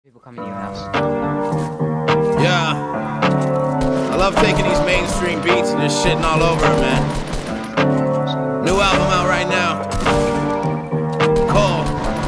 People coming to your house. Yeah. I love taking these mainstream beats and just shitting all over it, man. New album out right now. Call.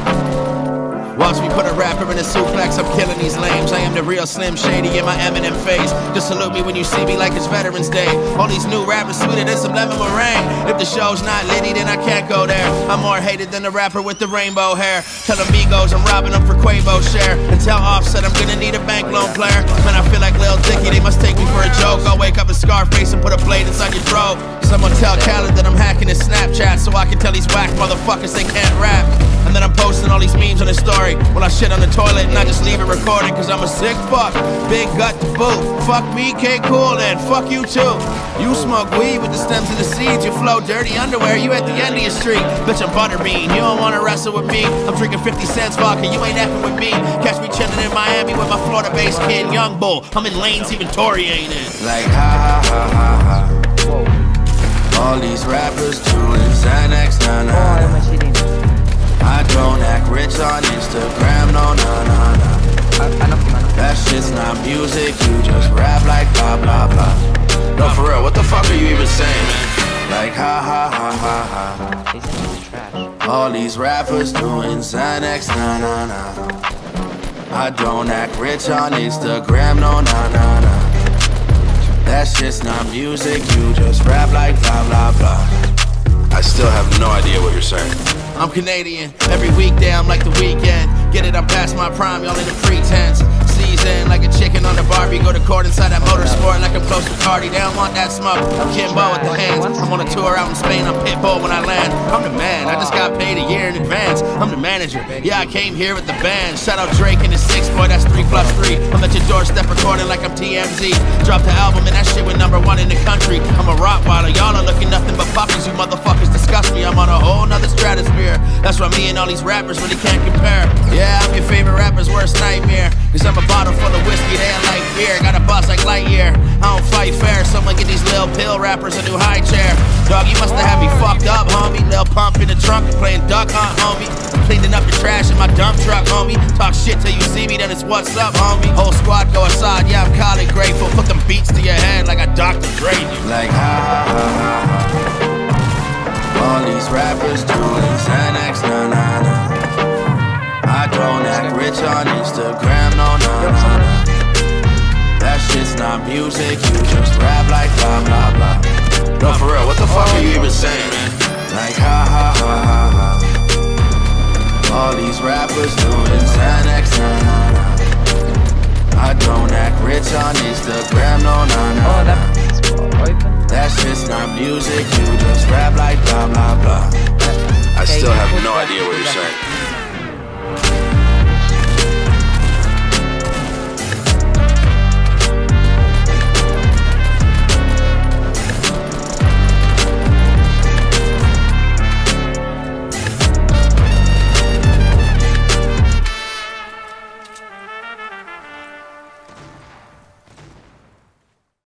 Watch me put a rapper in a suplex, I'm killing these lames. I am the real Slim Shady in my Eminem phase. Just salute me when you see me like it's Veterans Day. All these new rappers sweeter than some lemon meringue. If the show's not litty, then I can't go there. I'm more hated than the rapper with the rainbow hair. Tell amigos I'm robbing them for Quavo share. And tell Offset I'm gonna need a bank loan player. Man, I feel like Lil Dicky, they must take me for a joke. I'll wake up in Scarface and put a blade inside your throat. Someone tell Khaled that I'm hacking his Snapchat so I can tell these whack motherfuckers they can't rap. And then I'm posting all these memes on his story while I shit on the toilet and I just leave it recording cause I'm a sick fuck, big gut to boot. Fuck me, K-Cool, and fuck you too. You smoke weed with the stems and the seeds. You flow dirty underwear, you at the end of your street. Bitch, I'm Butterbean, you don't wanna wrestle with me. I'm drinking 50 cents vodka, you ain't effing with me. Catch me chillin' in Miami with my Florida-based kid, Young Bull. I'm in lanes even Tory ain't in. Like ha ha ha ha. All these rappers doing Xanax, nah nah nah. I don't act rich on Instagram, no, nah, nah, nah. That shit's not music, you just rap like blah, blah, blah. No, for real, what the fuck are you even saying, man? Like ha, ha, ha, ha, ha. All these rappers doing Xanax, nah, nah, nah. I don't act rich on Instagram, no, nah, nah, nah. That shit's not music, you just rap like blah, blah, blah. I still have no idea what you're saying. I'm Canadian, every weekday I'm like the weekend. Get it, I'm past my prime, y'all in the pretense. Season like a chicken on the Barbie. Go to court inside that motorsport like I'm close to Cardi. They don't want that smoke, I'm Kimbo with the hands. I'm on a tour out in Spain, I'm Pitbull when I land. I'm the man, I just got paid a year in advance. I'm the manager, yeah I came here with the band. Shout out Drake and the 6 boy, that's 3+3. I'm at your doorstep recording like I'm TMZ. Dropped the album and that shit went #1 in the country. I'm a Rottweiler, y'all are looking nothing but puppies. You motherfuckers disgust me, I'm on a whole nother stratosphere. That's why me and all these rappers really can't compare. Yeah, I'm your favorite rapper's worst nightmare. Cause I'm a bottle full of whiskey, they ain't like beer. Got a boss like Lightyear, I don't fight fair. Someone get these Lil Pill rappers a new high chair. Dog, you must have had me fucked up, homie. Lil Pump in the trunk and playing duck hunt, homie. Cleaning up the trash in my dump truck, homie. Talk shit till you see me, then it's what's up, homie. Whole squad go aside, yeah I'm college grateful. Put them beats to your head like I Dr. Dre you. Like ha ha ha ha. All these rappers doing Xanax, nah nah nah. I don't act rich on Instagram, no, nah, nah, nah. That shit's not music, you just rap like blah, blah, blah. No, for real, what the fuck are you even saying, man? Like ha, ha, ha, ha, ha. All these rappers doing Xanax, nah, nah, nah. I don't act rich on Instagram, no, nah, nah, nah. That shit's not music, you just rap like blah, blah, blah. I still have no idea what you're saying.